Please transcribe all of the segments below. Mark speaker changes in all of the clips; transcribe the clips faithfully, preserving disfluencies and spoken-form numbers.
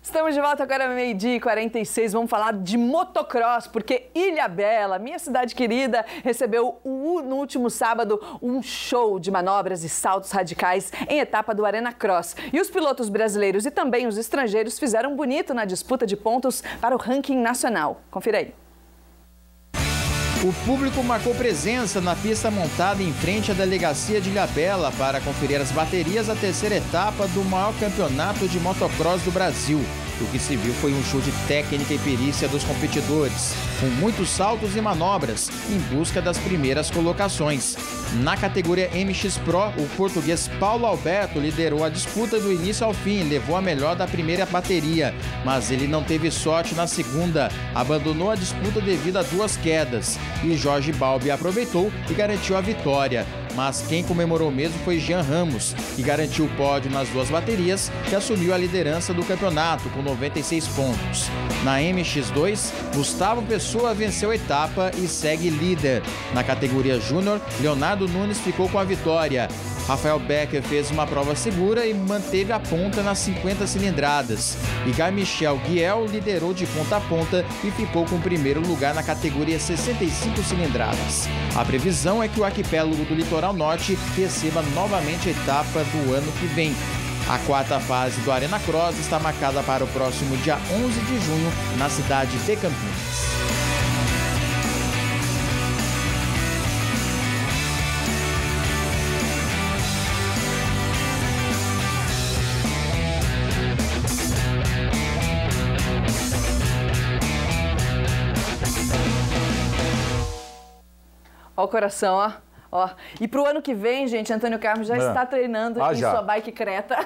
Speaker 1: Estamos de volta agora, meio-dia e quarenta e seis. Vamos falar de motocross, porque Ilhabela, minha cidade querida, recebeu no último sábado um show de manobras e saltos radicais em etapa do Arena Cross. E os pilotos brasileiros e também os estrangeiros fizeram bonito na disputa de pontos para o ranking nacional. Confira aí.
Speaker 2: O público marcou presença na pista montada em frente à delegacia de Ilhabela para conferir as baterias da terceira etapa do maior campeonato de motocross do Brasil. O que se viu foi um show de técnica e perícia dos competidores, com muitos saltos e manobras em busca das primeiras colocações. Na categoria M X Pro, o português Paulo Alberto liderou a disputa do início ao fim e levou a melhor da primeira bateria, mas ele não teve sorte na segunda, abandonou a disputa devido a duas quedas, e Jorge Balbi aproveitou e garantiu a vitória. Mas quem comemorou mesmo foi Jean Ramos, que garantiu o pódio nas duas baterias e assumiu a liderança do campeonato com noventa e seis pontos. Na M X dois, Gustavo Pessoa venceu a etapa e segue líder. Na categoria Júnior, Leonardo Nunes ficou com a vitória. Rafael Becker fez uma prova segura e manteve a ponta nas cinquenta cilindradas. E Guy-Michel Guiel liderou de ponta a ponta e ficou com o primeiro lugar na categoria sessenta e cinco cilindradas. A previsão é que o arquipélago do Litoral Norte receba novamente a etapa do ano que vem. A quarta fase do Arena Cross está marcada para o próximo dia onze de junho, na cidade de Campinas.
Speaker 1: Olha o coração, ó. Ó. E para o ano que vem, gente, Antônio Carlos já é. está treinando ah, em já. sua bike Creta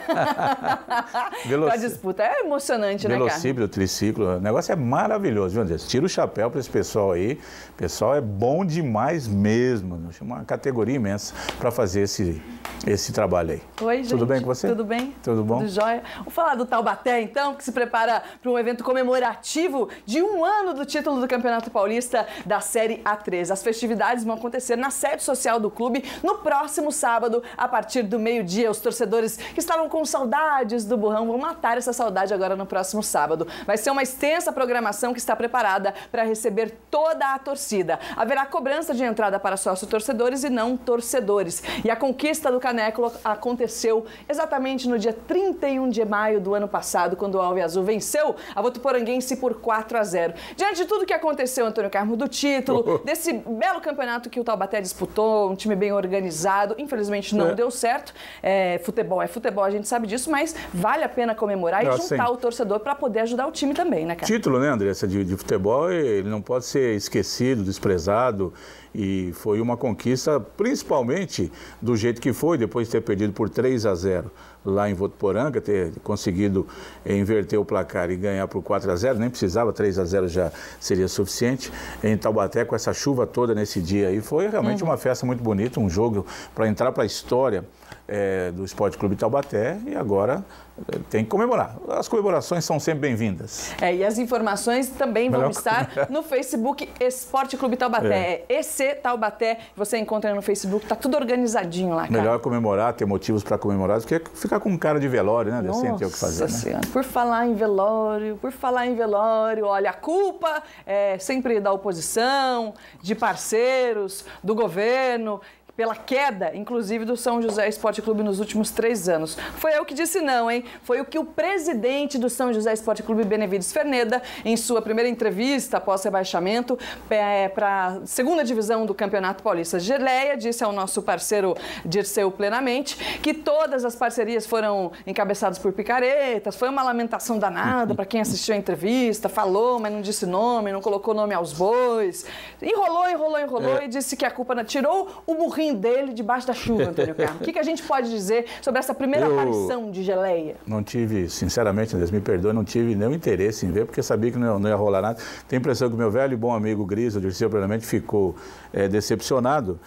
Speaker 1: para a disputa. É emocionante, né, cara?
Speaker 3: Velocípede, triciclo, o negócio é maravilhoso, viu, André? Tira o chapéu para esse pessoal aí. O pessoal é bom demais mesmo. Uma categoria imensa para fazer esse, esse trabalho aí.
Speaker 1: Oi, gente.
Speaker 3: Tudo bem com você?
Speaker 1: Tudo bem?
Speaker 3: Tudo bom?
Speaker 1: Tudo jóia. Vamos falar do Taubaté, então, que se prepara para um evento comemorativo de um ano do título do Campeonato Paulista da Série A três. As festividades vão acontecer na sede social do clube no próximo sábado, a partir do meio-dia. Os torcedores que estavam com saudades do Burrão vão matar essa saudade agora no próximo sábado. Vai ser uma extensa programação que está preparada para receber toda a torcida. Haverá cobrança de entrada para sócio-torcedores e não torcedores. E a conquista do Caneco aconteceu exatamente no dia trinta e um de maio do ano passado, quando o Alviazul venceu a Votuporanguense por quatro a zero. Diante de tudo que aconteceu, Antônio Carmo, do título, desse belo campeonato que o Taubaté disputou, um time bem organizado, infelizmente não é. deu certo. É, futebol é futebol, a gente sabe disso, mas vale a pena comemorar não, e juntar sim. o torcedor para poder ajudar o time também, né, cara?
Speaker 3: Título, né, Andressa, de, de futebol, ele não pode ser esquecido, desprezado. E foi uma conquista, principalmente do jeito que foi, depois de ter perdido por três a zero lá em Votuporanga, ter conseguido inverter o placar e ganhar por quatro a zero, nem precisava, três a zero já seria suficiente. Em Taubaté, com essa chuva toda nesse dia aí, foi realmente uhum. uma festa muito bonita, um jogo para entrar para a história é, do Esporte Clube Taubaté, e agora tem que comemorar. As comemorações são sempre bem-vindas.
Speaker 1: É, e as informações também vão Melhor estar no Facebook Esporte Clube Taubaté. É E C Taubaté, você encontra no Facebook, tá tudo organizadinho lá, cara.
Speaker 3: Melhor comemorar, ter motivos para comemorar, do que ficar com cara de velório, né? Sem ter o que fazer,
Speaker 1: Nossa Senhora. Né? Por falar em velório, por falar em velório, olha, a culpa é sempre da oposição, de parceiros, do governo, pela queda, inclusive, do São José Esporte Clube nos últimos três anos. Foi eu que disse não, hein? Foi o que o presidente do São José Esporte Clube, Benevides Ferneda, em sua primeira entrevista após rebaixamento é, para a segunda divisão do Campeonato Paulista. Geleia disse ao nosso parceiro Dirceu Plenamente que todas as parcerias foram encabeçadas por picaretas, foi uma lamentação danada para quem assistiu a entrevista, falou, mas não disse nome, não colocou nome aos bois, enrolou, enrolou, enrolou é. e disse que a culpa tirou o burrinho dele debaixo da chuva, Antônio Carlos. O que, que a gente pode dizer sobre essa primeira eu aparição de Geleia?
Speaker 3: Não tive, sinceramente, Deus me perdoe, não tive nenhum interesse em ver, porque sabia que não, não ia rolar nada. Tenho a impressão que o meu velho e bom amigo Gris, o Dirceu, plenamente, ficou é, decepcionado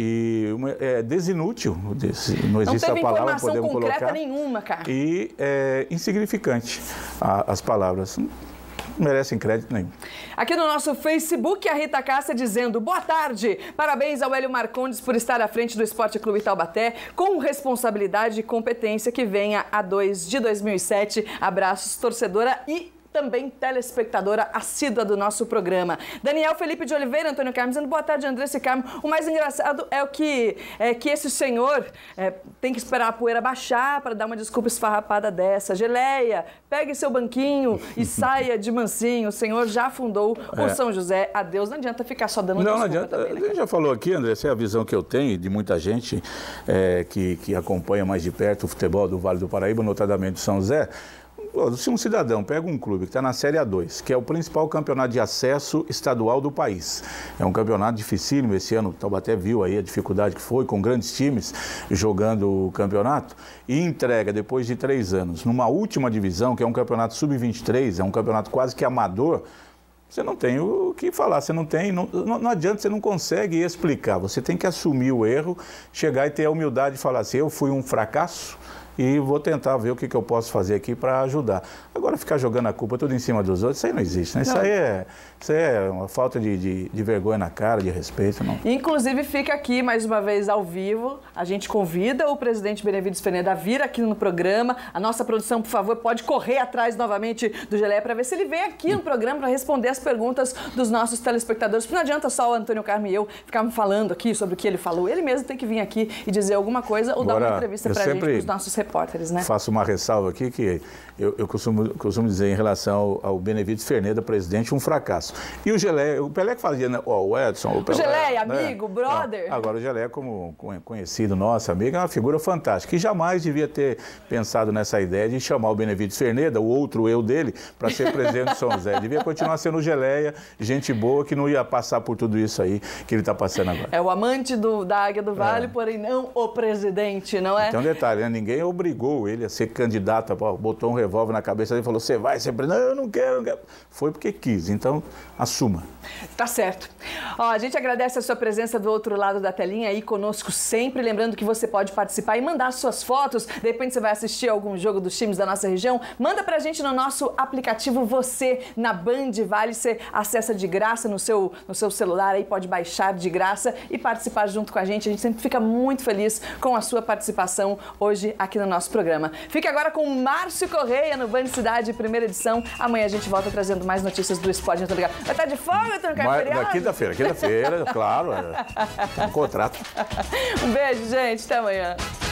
Speaker 3: e uma, é desinútil, não existe
Speaker 1: não
Speaker 3: a palavra,
Speaker 1: podemos colocar. Não teve informação concreta nenhuma, cara.
Speaker 3: E é insignificante a, as palavras. não merecem crédito nenhum.
Speaker 1: Aqui no nosso Facebook, a Rita Cássia dizendo: boa tarde, parabéns ao Hélio Marcondes por estar à frente do Esporte Clube Taubaté, com responsabilidade e competência, que venha a dois de dois mil e sete. Abraços, torcedora e também telespectadora assídua do nosso programa. Daniel Felipe de Oliveira, Antônio Carmo, dizendo: boa tarde, Andressa e Carmo. O mais engraçado é o que, é que esse senhor é, tem que esperar a poeira baixar para dar uma desculpa esfarrapada dessa. Geleia, pegue seu banquinho e saia de mansinho. O senhor já fundou é. o São José. Adeus, não adianta ficar só dando
Speaker 3: não,
Speaker 1: desculpa
Speaker 3: não adianta.
Speaker 1: também, né?
Speaker 3: A gente já falou aqui, André, essa é a visão que eu tenho de muita gente é, que, que acompanha mais de perto o futebol do Vale do Paraíba, notadamente do São José. Se um cidadão pega um clube que está na Série A dois, que é o principal campeonato de acesso estadual do país, é um campeonato dificílimo, esse ano o Taubaté viu aí a dificuldade que foi, com grandes times jogando o campeonato, e entrega depois de três anos, numa última divisão, que é um campeonato sub vinte e três, é um campeonato quase que amador, você não tem o que falar, você não tem, não, não adianta, você não consegue explicar, você tem que assumir o erro, chegar e ter a humildade de falar assim: eu fui um fracasso, e vou tentar ver o que, que eu posso fazer aqui para ajudar. Agora, ficar jogando a culpa tudo em cima dos outros, isso aí não existe, né? Isso aí é, isso aí é uma falta de, de, de vergonha na cara, de respeito, não.
Speaker 1: Inclusive, fica aqui, mais uma vez, ao vivo, a gente convida o presidente Benevides Ferneda a vir aqui no programa. A nossa produção, por favor, pode correr atrás novamente do Geleia para ver se ele vem aqui no programa para responder as perguntas dos nossos telespectadores. Porque não adianta só o Antônio Carmo e eu ficarmos falando aqui sobre o que ele falou. Ele mesmo tem que vir aqui e dizer alguma coisa ou Agora, dar uma entrevista para a gente, para os nossos repórteres, né?
Speaker 3: Faço uma ressalva aqui que eu, eu costumo, costumo dizer em relação ao, ao Benevides Ferneda, presidente, um fracasso. E o Geleia, o Pelé que fazia, né? Oh, o Edson, o Pelé,
Speaker 1: o Geleia,
Speaker 3: né?
Speaker 1: amigo, brother.
Speaker 3: Não, agora o Geleia, como conhecido nosso amigo, é uma figura fantástica, que jamais devia ter pensado nessa ideia de chamar o Benevides Ferneda, o outro eu dele, para ser presidente do São José. Devia continuar sendo o Geleia, gente boa, que não ia passar por tudo isso aí que ele está passando agora.
Speaker 1: É o amante do, da Águia do Vale, é. porém não o presidente, não é?
Speaker 3: Então, um detalhe, né? Ninguém obrigou ele a ser candidato, botou um revólver na cabeça dele e falou: você vai ser presidente? Não, eu não quero, não quero. Foi porque quis, então assuma.
Speaker 1: Tá certo. Ó, a gente agradece a sua presença do outro lado da telinha aí conosco sempre, lembrando que você pode participar e mandar suas fotos. De repente você vai assistir algum jogo dos times da nossa região, manda pra gente no nosso aplicativo Você na Band Vale, você acessa de graça no seu, no seu celular aí, pode baixar de graça e participar junto com a gente. A gente sempre fica muito feliz com a sua participação hoje aqui no nosso programa. Fique agora com o Márcio Correia no Band Cidade, primeira edição. Amanhã a gente volta trazendo mais notícias do esporte. Muito obrigado. Vai estar de folga, Antônio Carmo?
Speaker 3: Na quinta-feira, quinta-feira, claro, é um contrato.
Speaker 1: Um beijo, gente. Até amanhã.